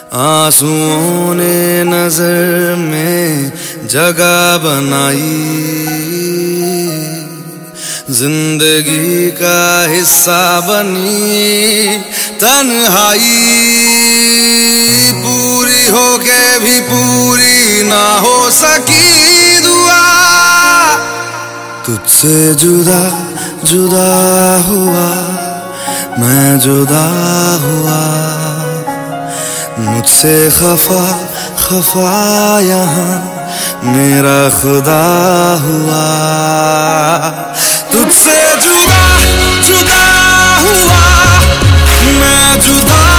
आंसुओं ने नजर में जगह बनाई, जिंदगी का हिस्सा बनी तन्हाई। पूरी होके भी पूरी ना हो सकी दुआ, तुझसे जुदा जुदा हुआ मैं जुदा हुआ। मुझसे खफा खफा यहाँ मेरा खुदा हुआ। तुझसे जुदा जुदा हुआ मैं जुदा